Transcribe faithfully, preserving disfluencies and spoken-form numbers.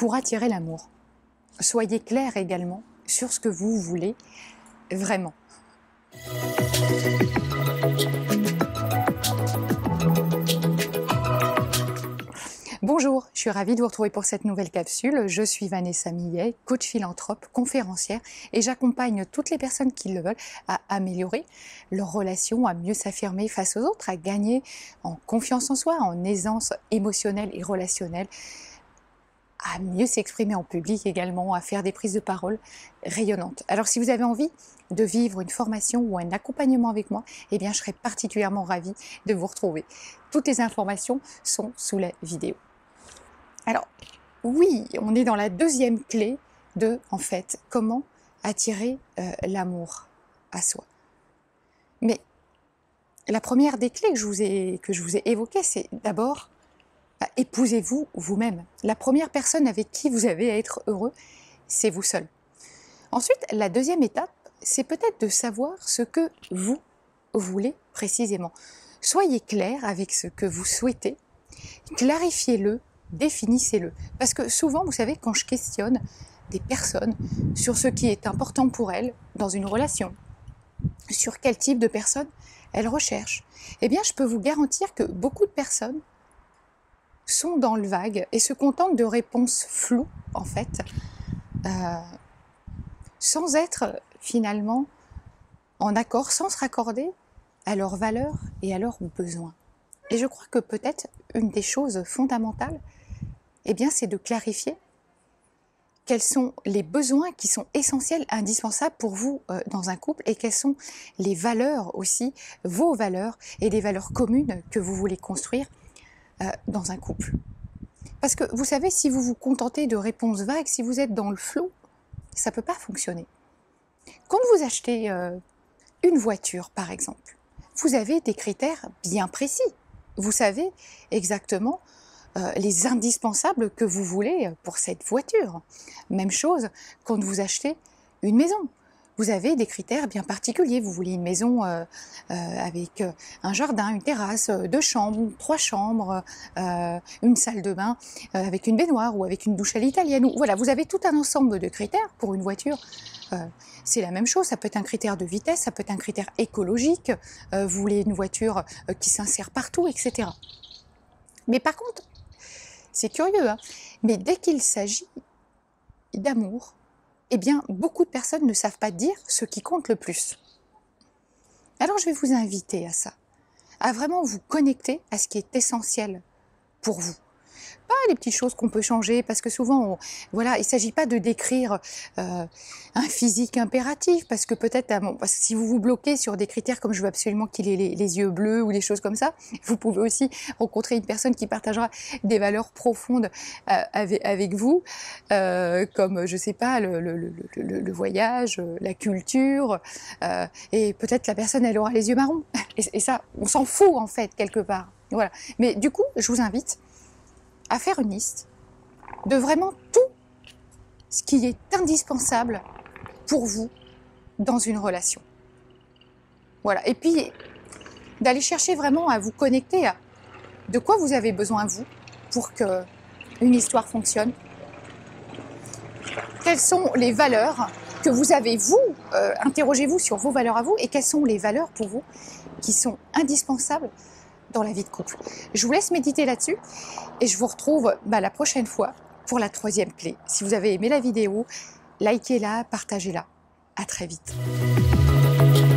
pour attirer l'amour. Soyez clair également sur ce que vous voulez vraiment. Bonjour, je suis ravie de vous retrouver pour cette nouvelle capsule. Je suis Vanessa Millet, coach philanthrope, conférencière et j'accompagne toutes les personnes qui le veulent à améliorer leurs relations, à mieux s'affirmer face aux autres, à gagner en confiance en soi, en aisance émotionnelle et relationnelle, à mieux s'exprimer en public également, à faire des prises de parole rayonnantes. Alors si vous avez envie de vivre une formation ou un accompagnement avec moi, eh bien je serai particulièrement ravie de vous retrouver. Toutes les informations sont sous la vidéo. Alors oui, on est dans la deuxième clé de, en fait, comment attirer euh, l'amour à soi. Mais la première des clés que je vous ai, que je vous ai évoquées, c'est d'abord bah, épousez-vous vous-même. La première personne avec qui vous avez à être heureux, c'est vous seul. Ensuite, la deuxième étape, c'est peut-être de savoir ce que vous voulez précisément. Soyez clair avec ce que vous souhaitez, clarifiez-le, définissez-le. Parce que souvent, vous savez, quand je questionne des personnes sur ce qui est important pour elles dans une relation, sur quel type de personne elles recherchent, eh bien, je peux vous garantir que beaucoup de personnes sont dans le vague et se contentent de réponses floues, en fait, euh, sans être finalement en accord, sans se raccorder à leurs valeurs et à leurs besoins. Et je crois que peut-être une des choses fondamentales, eh bien, c'est de clarifier quels sont les besoins qui sont essentiels, indispensables pour vous euh, dans un couple et quelles sont les valeurs aussi, vos valeurs et les valeurs communes que vous voulez construire euh, dans un couple. Parce que vous savez, si vous vous contentez de réponses vagues, si vous êtes dans le flou, ça ne peut pas fonctionner. Quand vous achetez euh, une voiture, par exemple, vous avez des critères bien précis. Vous savez exactement euh, les indispensables que vous voulez pour cette voiture. Même chose quand vous achetez une maison. Vous avez des critères bien particuliers. Vous voulez une maison euh, euh, avec euh, un jardin, une terrasse, euh, deux chambres, trois chambres, euh, une salle de bain euh, avec une baignoire ou avec une douche à l'italienne. Voilà, vous avez tout un ensemble de critères pour une voiture. Euh, c'est la même chose, ça peut être un critère de vitesse, ça peut être un critère écologique, euh, vous voulez une voiture euh, qui s'insère partout, et cetera. Mais par contre, c'est curieux, hein, mais dès qu'il s'agit d'amour, eh bien, beaucoup de personnes ne savent pas dire ce qui compte le plus. Alors, je vais vous inviter à ça, à vraiment vous connecter à ce qui est essentiel pour vous. Pas les petites choses qu'on peut changer, parce que souvent, on, voilà, il ne s'agit pas de décrire euh, un physique impératif, parce que peut-être, bon, parce que si vous vous bloquez sur des critères comme je veux absolument qu'il ait les, les yeux bleus ou des choses comme ça, vous pouvez aussi rencontrer une personne qui partagera des valeurs profondes euh, avec, avec vous, euh, comme, je ne sais pas, le, le, le, le, le voyage, la culture, euh, et peut-être la personne, elle aura les yeux marrons. Et, et ça, on s'en fout, en fait, quelque part. Voilà. Mais du coup, je vous invite à faire une liste de vraiment tout ce qui est indispensable pour vous dans une relation. Voilà. Et puis, d'aller chercher vraiment à vous connecter à de quoi vous avez besoin, vous, pour qu'une histoire fonctionne. Quelles sont les valeurs que vous avez, vous, euh, interrogez-vous sur vos valeurs à vous, et quelles sont les valeurs pour vous qui sont indispensables dans la vie de couple. Je vous laisse méditer là-dessus et je vous retrouve bah, la prochaine fois pour la troisième clé. Si vous avez aimé la vidéo, likez-la, partagez-la. À très vite.